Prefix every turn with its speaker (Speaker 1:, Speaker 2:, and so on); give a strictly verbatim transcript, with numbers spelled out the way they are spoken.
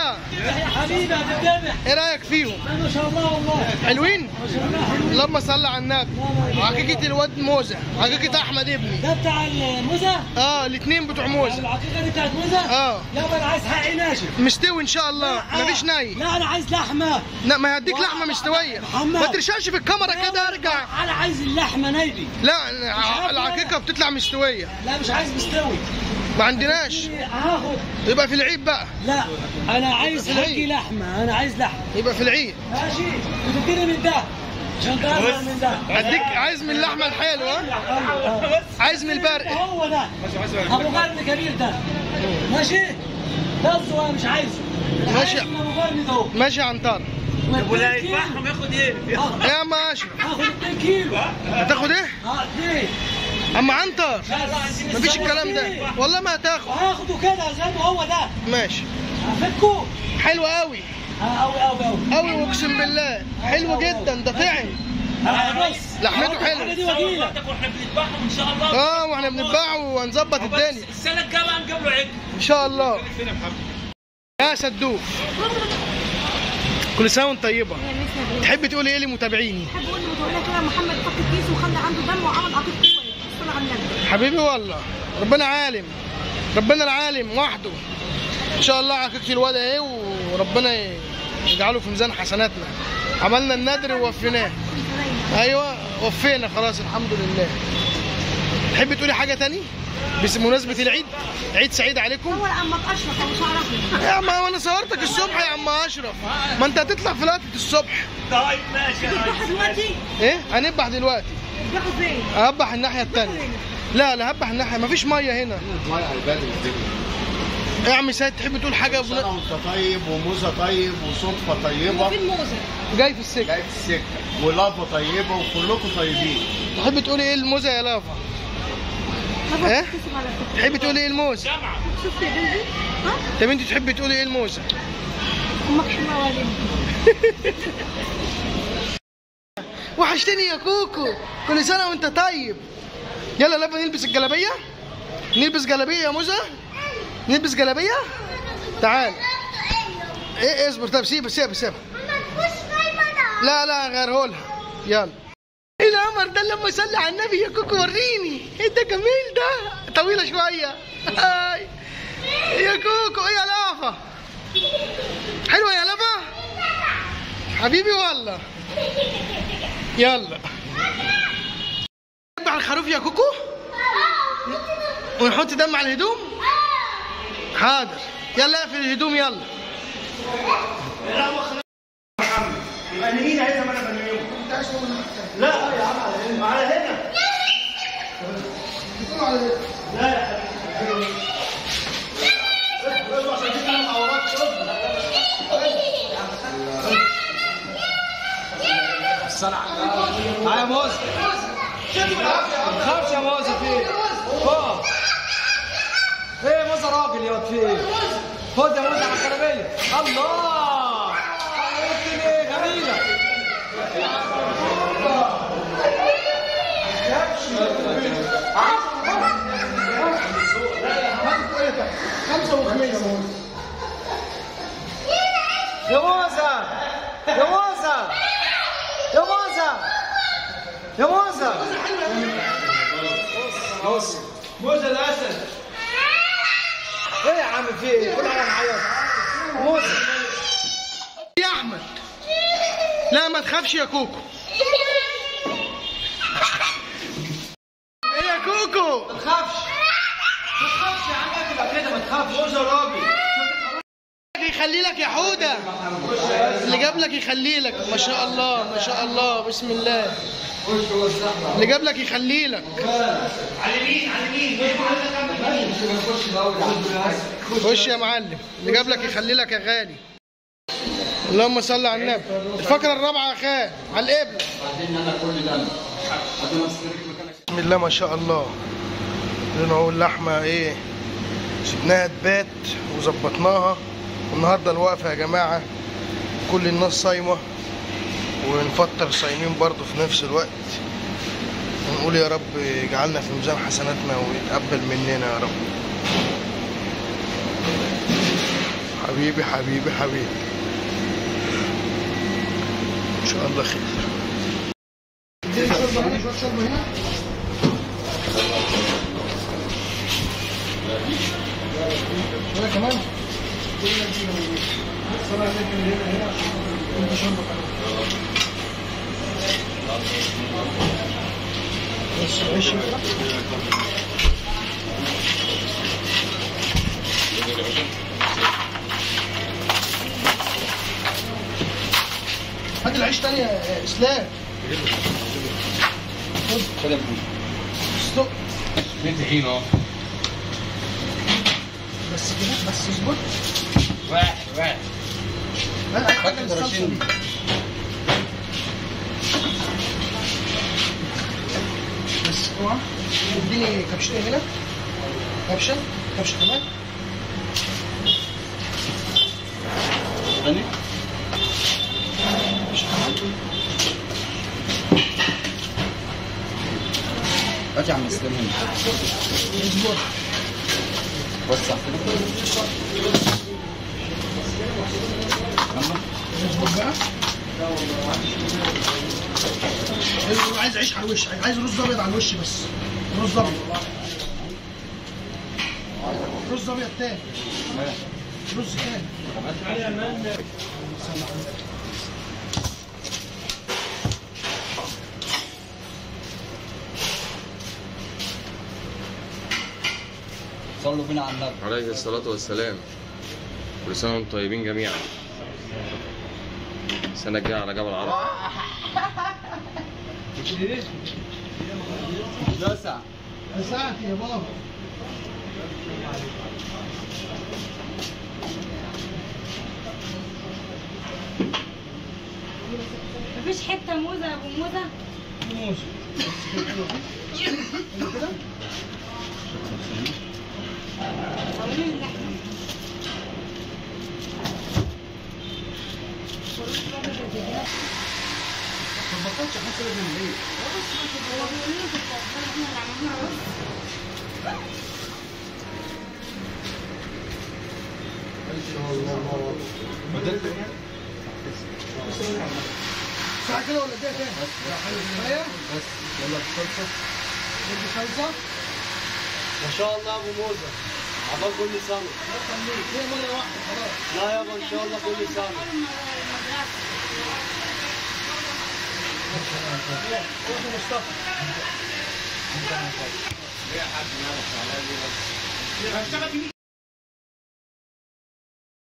Speaker 1: الله.
Speaker 2: يا حبيبي يا تتابع.
Speaker 1: ايه رايك فيهم؟
Speaker 2: ما شاء الله والله.
Speaker 1: حلوين؟
Speaker 2: ما شاء الله حلوين.
Speaker 1: اللهم صل على النبي. عقيقة الواد موزة، عقيقة احمد ابني.
Speaker 2: ده بتاع الموزة؟
Speaker 1: اه الاثنين بتوع موزة.
Speaker 2: العقيقة دي بتاعت موزة؟
Speaker 1: اه.
Speaker 2: يابا انا عايز حقي ناشف.
Speaker 1: مستوي ان شاء الله،
Speaker 2: لا
Speaker 1: مفيش ني.
Speaker 2: لا انا عايز لحمة.
Speaker 1: لا ما هديك لحمة مستوية.
Speaker 2: محمد
Speaker 1: ما ترشقش في الكاميرا كده ارجع.
Speaker 2: انا عايز اللحمة نيلي.
Speaker 1: لا العقيقة بتطلع مستوية.
Speaker 2: لا مش عايز مستوي.
Speaker 1: ما عندناش.
Speaker 2: هاخد.
Speaker 1: يبقى في العيد بقى.
Speaker 2: لا انا عايز حقي لحمة، انا عايز لحمة.
Speaker 1: يبقى في العيد.
Speaker 2: ماشي وتديني من ده عشان تعرف من ده.
Speaker 1: اديك عايز من اللحمة الحلوة. عايز من البرق.
Speaker 2: هو ده ابو قرن كبير ده. ماشي ده الصغير مش عايزه.
Speaker 1: ماشي
Speaker 2: ابو قرن ده.
Speaker 1: ماشي يا عنتر.
Speaker 2: ولا يذبحهم ياخد ايه؟
Speaker 1: يا ما اشرف
Speaker 2: هاخد اتنين كيلو.
Speaker 1: هتاخد ايه؟
Speaker 2: اه اتنين.
Speaker 1: اما عنتر مفيش الكلام ده والله ما هتاخد.
Speaker 2: هاخده كده زي ما هو ده.
Speaker 1: ماشي.
Speaker 2: هفكه.
Speaker 1: حلو قوي.
Speaker 2: اه قوي قوي قوي.
Speaker 1: قوي اقسم بالله حلو جدا ده طعم.
Speaker 2: بص
Speaker 1: لحمته حلوه.
Speaker 2: الحاجه دي وجيله.
Speaker 3: واحنا بنذبحهم ان شاء الله.
Speaker 1: اه واحنا بنذبحه وهنظبط الدنيا
Speaker 3: السنه الجايه بقى نجيب له عجل
Speaker 1: ان شاء الله. يا سدوف كل سنه وانت طيبه. تحب تقولي ايه لمتابعيني؟
Speaker 4: بحب اقول لمتابعينا كده محمد فك الكيس وخلى عنده دم وعمل عقيق كويس. صلى على النبي.
Speaker 1: حبيبي والله ربنا عالم، ربنا العالم وحده. ان شاء الله عقيقة الواد اهي وربنا يجعله في ميزان حسناتنا. عملنا النذر ووفيناه. ايوه وفينا خلاص الحمد لله. تحبي تقولي حاجه تاني بمناسبه العيد؟ عيد سعيد عليكم.
Speaker 4: هو عمك اشرف ابو شعر احمر.
Speaker 1: يا ما انا صورتك الصبح يا عم اشرف. ما انت هتطلع في لقطه الصبح.
Speaker 3: طيب ماشي.
Speaker 4: تذبحوا دلوقتي؟
Speaker 1: ايه هنذبح دلوقتي.
Speaker 4: تذبحوا فين؟
Speaker 1: هذبح الناحيه الثانيه. لا لا هذبح الناحيه مفيش ميه هنا.
Speaker 5: الميه هيبان الدنيا.
Speaker 1: يا عم سيد تحب تقول حاجه؟
Speaker 5: سنة وانت طيب وموزه طيب وصدفه طيبه.
Speaker 4: فين موزه؟
Speaker 1: جاي في السكه.
Speaker 5: جاي في السكه ولافا طيبه وكلكم طيبين.
Speaker 1: تحب تقولي ايه الموزه يا لافا؟ ايه؟ تحب تقولي ايه الموزه؟
Speaker 4: شفت يا بنتي؟ ها؟
Speaker 1: طب انت تحبي تقولي ايه الموزه؟
Speaker 4: امك حلوه يا بنتي.
Speaker 1: وحشتني يا كوكو، كل سنه وانت طيب. يلا لافا نلبس الجلابيه. نلبس جلابيه يا موزه. نلبس جلابيه. تعال. ايه اصبر طب سيبها سيبها سيبها. لا لا غيره لها. يلا. ايه القمر ده لما يصلي على النبي يا كوكو وريني. ايه ده جميل ده. طويله شويه. هاي يا كوكو. ايه يا لافا؟ حلوه يا لافا؟ حبيبي والله. يلا. نذبح الخروف يا كوكو؟ ونحط دم على الهدوم؟ حاضر. يلا اقفل الهدوم يلا.
Speaker 3: يبقى مين عايزها ما انا بنيمه؟ لا يا عم على هنا. على هنا. لا يا حبيبي. عشان كده انا معورات.
Speaker 2: الصلاة على النبي. تعالى يا موزة. ما تخافش يا موزة. في ايه؟ اقف. ايه يا موزة راجل يا واد في ايه؟ خد يا موزة على الجلابية. الله. قلت ليه جميلة.
Speaker 1: خمسة وخميس.
Speaker 2: يا موزة. يا موزة. يا موزة. يا موزة. بص موزة الأسد. ايه يا عم في ايه؟ كل حاجة معيط. موزة.
Speaker 1: يا أحمد. لا ما تخافش يا كوكو. ايه يا كوكو؟
Speaker 2: ما تخافش. ما تخافش يا عم تبقى كده ما تخافش. موزة راجل.
Speaker 1: يخلي لك يا حوده. اللي جاب لك يخلي لك. ما شاء الله ما شاء الله بسم الله. اللي جاب لك يخلي لك.
Speaker 3: على اليمين على اليمين.
Speaker 1: خش يا معلم. اللي جاب لك يخلي لك يا غالي. اللهم صل على النبي. الفقره الرابعه يا خال على القبله. بسم الله ما شاء الله. اهو اللحمه ايه سبناها تبات وظبطناها. والنهارده الوقفه يا جماعه كل الناس صايمه ونفطر صايمين برضه في نفس الوقت. ونقول يا رب يجعلنا في ميزان حسناتنا ويتقبل مننا يا رب. حبيبي حبيبي حبيبي حبيبي ان شاء الله خير. اديني شوربه هنا، شويه شوربه هنا. ولا كمان بس ماشي. هات العيش تاني يا اسلام.
Speaker 2: خد يا ابوي.
Speaker 1: استق.
Speaker 2: في طحين اهو.
Speaker 1: بس كده بس اظبط.
Speaker 2: واحد واحد.
Speaker 1: هات الصلصه دي. بس اوعى اديني كبشتين هنا. كبشه كبشه كمان.
Speaker 2: ثاني.
Speaker 1: كبشه كمان.
Speaker 2: هات يا عم اسلام هنا.
Speaker 1: اظبط.
Speaker 2: وسع كده.
Speaker 1: اظبط بقى. عايز عيش على الوش، عايز رز ابيض على الوش بس. رز ابيض. رز ابيض تاني. رز تاني.
Speaker 2: صلوا بينا على النبي.
Speaker 6: عليه الصلاة والسلام. كل سنة وانتم طيبين جميعا. السنة الجاية على جبل عرب.
Speaker 2: وسع.
Speaker 1: ساعتي يا بابا.
Speaker 4: مفيش حته موزه يا ابو موزه.
Speaker 1: موز. كده.
Speaker 4: عاوزين اللحمه.
Speaker 1: ما بطلتش احس لازم ايه.
Speaker 4: هو بيقول لي في التسخين احنا اللي عملناها بس. ساعة كده ولا دقيقة تاني؟ كفاية؟
Speaker 2: بس يلا الصلصه.
Speaker 1: ادي صلصة.
Speaker 3: ما شاء الله ابو موزه عبال كل سنه.
Speaker 1: الله يخليك، هي مرة واحدة خلاص.
Speaker 3: لا يابا ان شاء الله كل سنه.
Speaker 1: روح مصطفى.
Speaker 3: يا حاج